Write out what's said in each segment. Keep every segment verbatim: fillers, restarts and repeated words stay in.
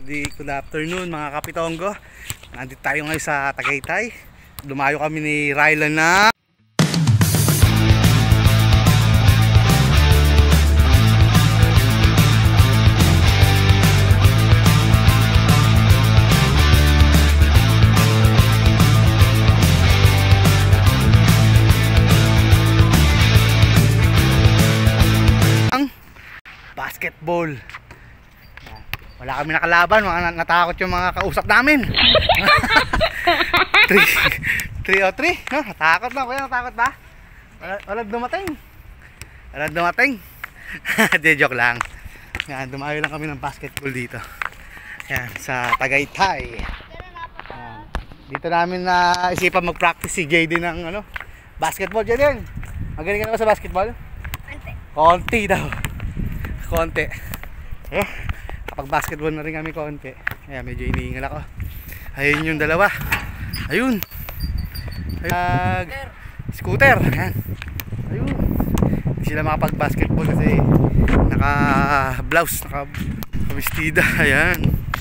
Good afternoon mga kapitonggo. Nandito tayo ngayon sa Tagaytay. Dumayo kami ni Rylan na basketball. Wala kami nakalaban, mga natakot yung mga kausap namin. three oh three, no? Natakot na, kuya, natakot ba? Wala, wala dumating. Wala dumating. Di, joke lang. Yan, dumayo lang kami ng basketball dito. Yan, sa Tagaytay. Yan. Dito namin na isipan mag-practice si J D ng ano, basketball. J D, magaling ka na ba sa basketball? Konti. Konti daw. Konti. Eh, kapag basketball na rin kami konti. Kaya medyo iniingal ako. Ayun yung dalawa. Ayun. Ayun. Scooter. Ayan. Ayun. Hindi sila makapag basketball kasi naka blouse, naka kabistida. Ayan.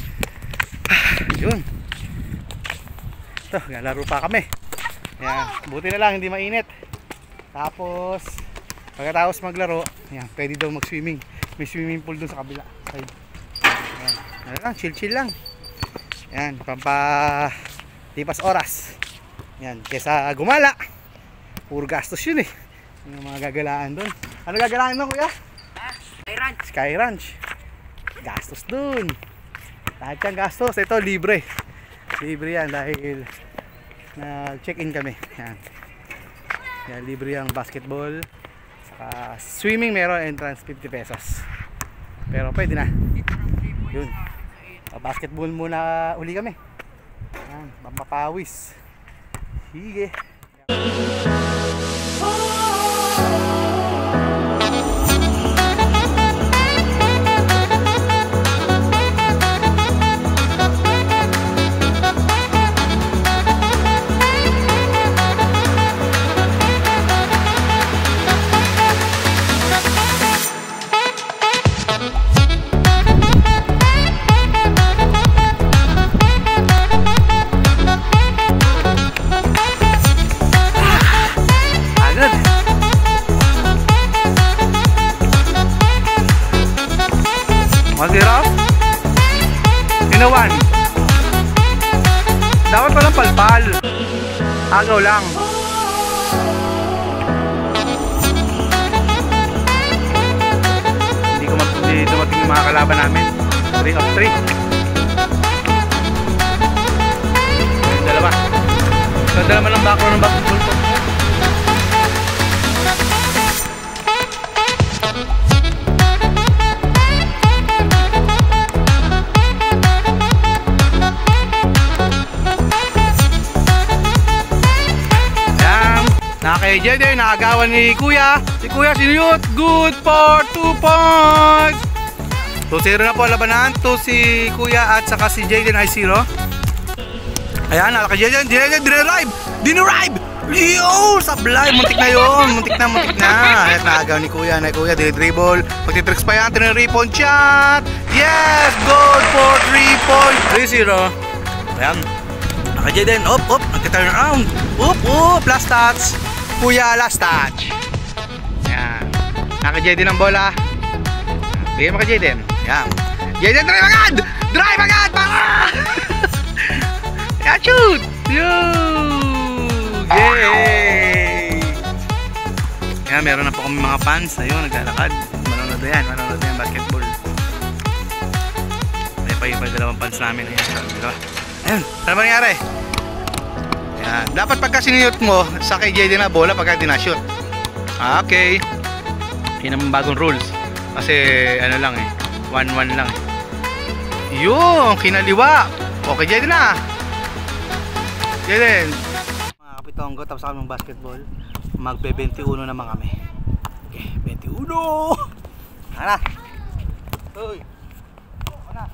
Ayun. Ito, laro pa kami. Ayan. Buti na lang hindi mainit. Tapos pagkatapos maglaro, ayan, pwede daw mag swimming. May swimming pool dun sa kabila side. Ayan. Ayan lang, chill chill lang. Ayan, pampa lipas oras. Ayan, kesa gumala, puro gastos yun eh. Yung mga gagalaan dun. Ano gagalaan dun, kuya? Ah, Sky Ranch. Sky Ranch. Gastos dun. Lahat yan gastos. Ito libre. Libre yan dahil na check in kami. Ayan. Ayan, libre yung basketball. Uh, swimming meron, entrance fifty pesos. Pero pwede na. Yun. Uh, basketball muna uli kami. Ayan, mapapawis. Sige. Mag-irap? Inawan. Dapat walang palpal. Agaw lang. Hindi ko hindi dumating yung mga kalaban namin. three of three. Yung dalawa. Yung dalawa ng background ng basketball ko. Kay J D, nakagawan ni Kuya. Si Kuya sinuyot. Good for two points. two zero na po labanan. two si Kuya at saka si J D ay zero. Ayan, nalaka J D. J D, dinerive. Dinerive. Yo, sablay. Muntik na yun. Muntik na, muntik na. Ayan, nakagawan ni Kuya. Na Kuya, dinidribble. Pagtitricks pa yan. Tiniripon shot. Yes, good for three points. three zero. Ayan. Naka J D. Up, up. Nagka-turn around. Up, up. Last touch. Kuya, last touch. Yan. Naka-J D ng bola. Bigyan mo ka J D. Yan. J D, drive agad! Drive agad! Baka! Yan, shoot! Yun! Yay! Yan, meron na po kami mga fans. Ayun, naglalakad. Manonood yan. Manonood yan, basketball. May pa yung dalawang fans namin. Ayun. Ayun, ano ba nangyari? Yan. Dapat pagka siniyot mo sa kay J D na bola pagka dinashoot. Ah, okay. Yun ang bagong rules. Kasi ano lang eh, one one lang eh. Yung kinaliwa. Okay, J D na. J D. Mga kapitonggo, tapos kami ng basketball. Magbe twenty-one naman kami. Okay, twenty-one. Hala. Uy. Hala.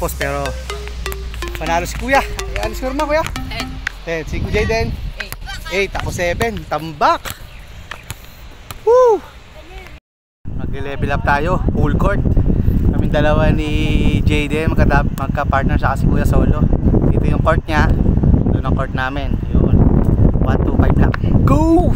natapos, pero panalo si kuya. Ano score mo kuya? ten. Si Kuya din eight. Ako seven. Tambak. Woo! Mag-level up tayo. Full court. Kaming dalawa ni Jayden, magka-partner sa kasi Kuya solo. Dito yung court niya. Doon ang court namin. Yun. one, two, five lang. Go!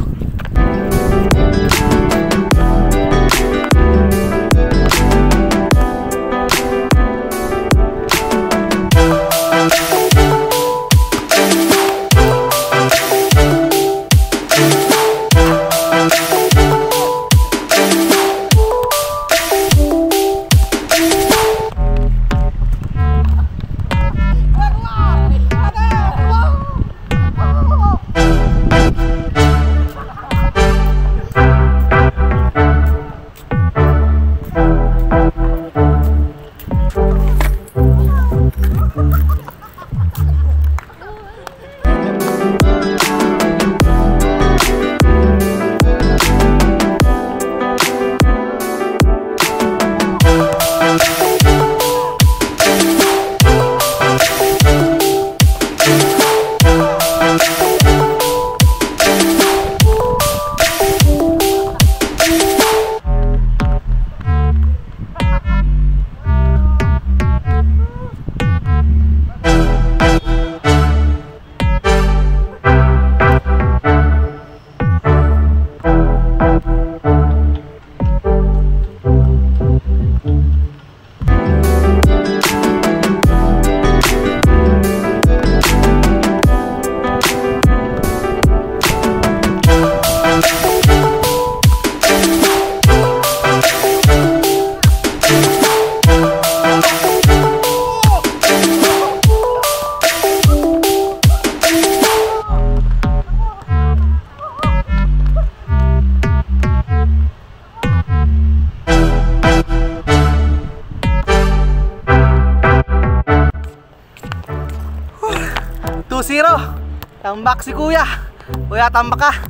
two zero. Tambak si kuya. Kuya, tambak ka.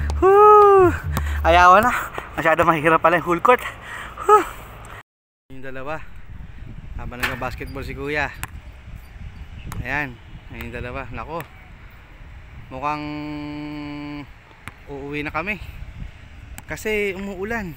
Woo! Ayaw na. Masyado mahirap pala yung full court. Woo! Yung dalawa. Habang nag-basketball si kuya. Ayan. Yung dalawa. Nako. Mukhang uuwi na kami. Kasi umuulan.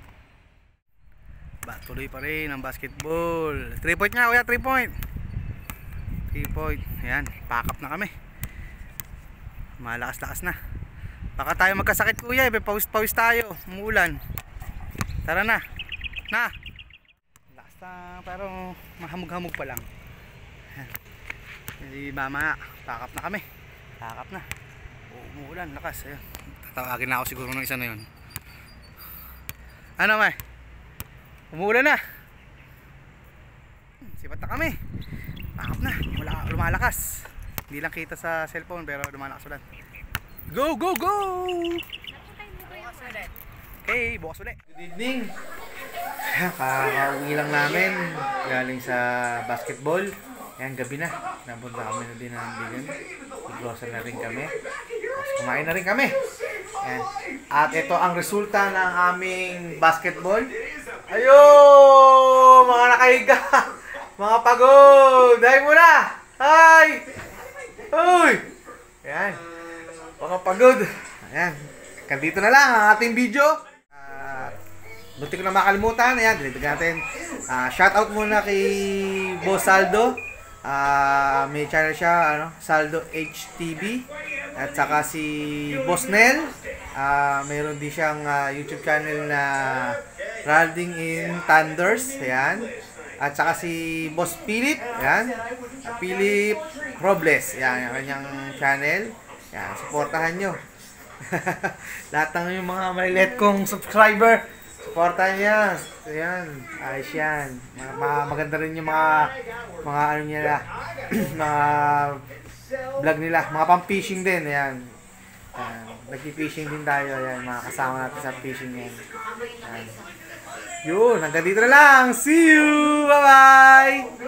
Ba, tuloy pa rin ang basketball. three point nga kuya, three point. three point. Ayan, pack up na kami. Malakas-lakas na. Baka tayo magkasakit kuya, eh, pawis-pawis tayo. Umuulan. Tara na. Na. Lakas na, pero mahamog-hamog pa lang. Hindi mamaya, pack up na kami. Pack up na. Oh, umuulan, lakas. Ayan. Tatawagin na ako siguro ng isa na yun. Ano may? Umuulan na. Sipat na kami. Pakap na. Wala, lumalakas. Hindi lang kita sa cellphone pero lumalakas ulan. Go, go, go! Okay, bukas ulit. Good evening. Kakauwi lang namin. Galing sa basketball. Ayan, gabi na. Napunta kami na din ng bigan. Nag-grocery na rin kami. Kumain na rin kami. Ayan. At ito ang resulta ng aming basketball. Ayun! Mga nakahiga! Mga pagod! Dahil muna! Hi! Uy! Ayan. Mga pagod. Ayan. Kandito na lang ang ating video. Uh, Buti ko na makalimutan. Ayan, dilitig natin. Uh, shoutout muna kay Boss Saldo. Uh, may channel siya, ano, Saldo H T V. At saka si Boss Nel. Uh, mayroon din siyang uh, YouTube channel na Ralding in Thunders. Ayan. At saka si Boss Philip. Ayan. Uh, Philip Robles. Ayan, yung kanyang channel. Ayan, supportahan nyo. Lahat ng yung mga malilit kong subscriber, supportahan niya. Ayan, ayos yan. Mag maganda rin yung mga mga ano nila, mga vlog nila, mga pang-fishing din. Ayan. Ayan. Nag-fishing din tayo. Ayan, mga kasama natin sa fishing yan. Ayan. Yun, hanggang dito na lang. See you! Bye-bye!